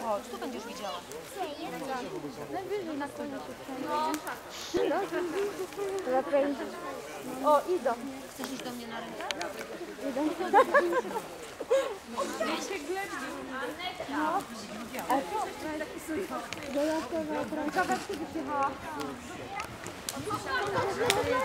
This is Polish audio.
Chodź, tu będziesz widziała. Najwyżej na koniec. O, idą. Chcesz iść do mnie na rękę? Idą. Dodatkowa rękawa przyjechała.